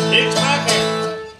Fix my hair.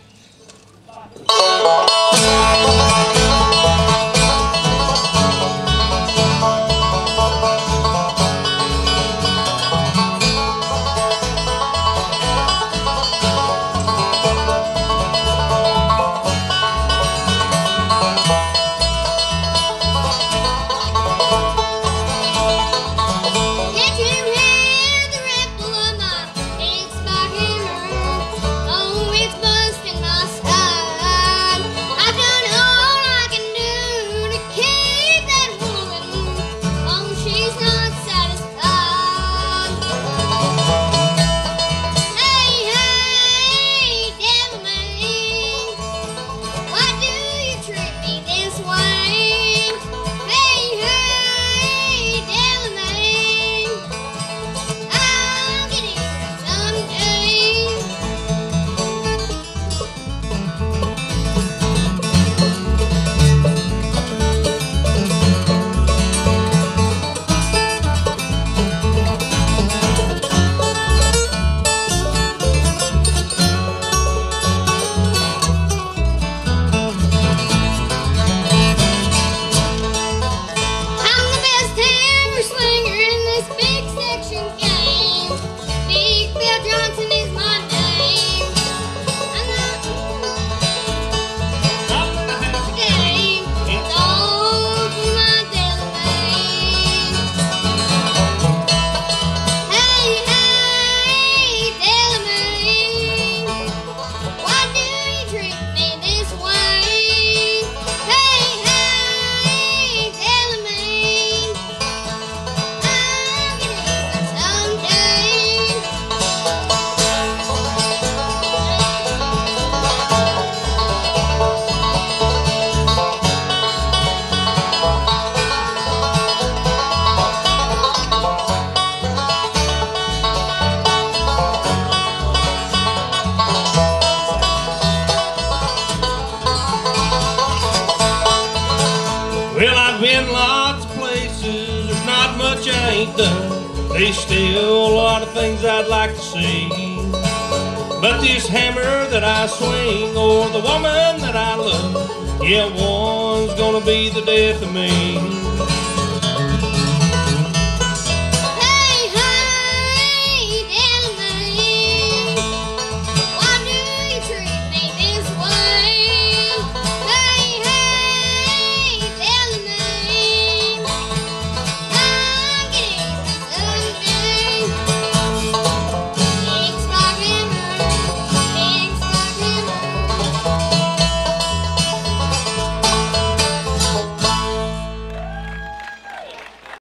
Well, I've been lots of places, there's not much I ain't done. There's still a lot of things I'd like to see. But this hammer that I swing, or the woman that I love, yeah, one's gonna be the death of me.